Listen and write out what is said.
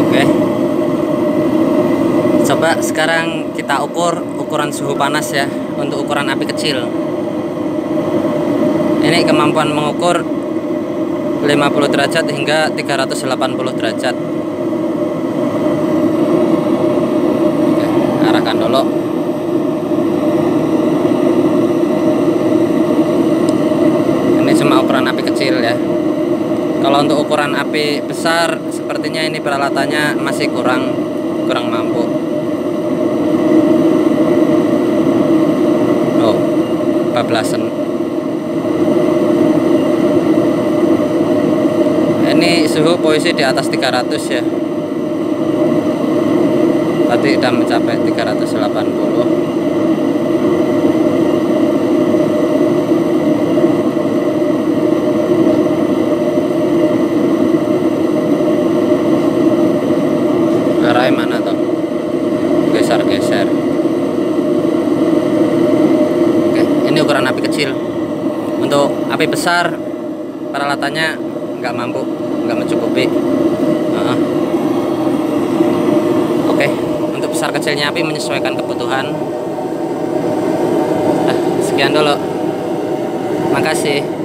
Oke, coba sekarang kita ukur ukuran suhu panas ya untuk ukuran api kecil. Ini kemampuan mengukur 50 derajat hingga 380 derajat. Oke, arahkan dulu. Ini cuma ukuran api kecil ya. Kalau untuk ukuran api besar, sepertinya ini peralatannya masih kurang mampu. Oh, bablasan. Ini suhu posisi di atas 300 ya. Tadi sudah mencapai 380. Arahnya mana tuh? Geser-geser. Oke, ini ukuran api kecil. Untuk api besar, peralatannya nggak mampu, nggak mencukupi. Oke, untuk besar kecilnya api menyesuaikan kebutuhan. Sekian dulu. Makasih.